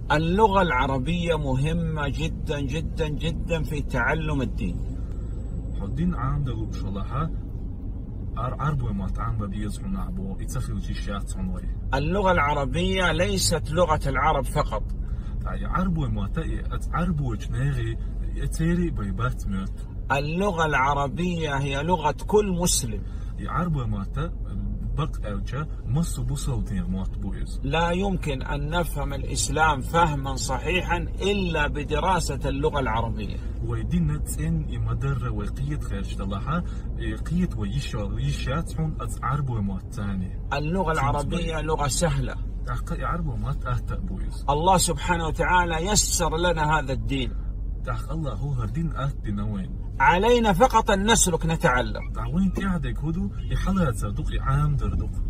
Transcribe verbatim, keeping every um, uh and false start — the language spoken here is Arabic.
اللغة العربية مهمة جدا جدا جدا في تعلم الدين. الدين عام دلو بشلها عربو ما تعم بيز ونعبو يتخذ تشيات عنوي. اللغة العربية ليست لغة العرب فقط. أي عربو ما تأي عربو جناغي يتيري بيبات ميت. اللغة العربية هي لغة كل مسلم. عربو ما تأ بق أوجه مص بوصل دين موت بويز. لا يمكن أن نفهم الإسلام فهما صحيحا إلا بدراسة اللغة العربية. ويدين تين يمدر وقيت خارج دلها قيت ويشا ويشات هون عربو ما تاني. اللغة العربية لغة سهلة. عربو ما تأتى بويز. الله سبحانه وتعالى يسر لنا هذا الدين. داخ الله هو هردين أهدي نوين. علينا فقط أن نسلك نتعلم. دعوين تعدك هدو يحلها تصدق عام دردق.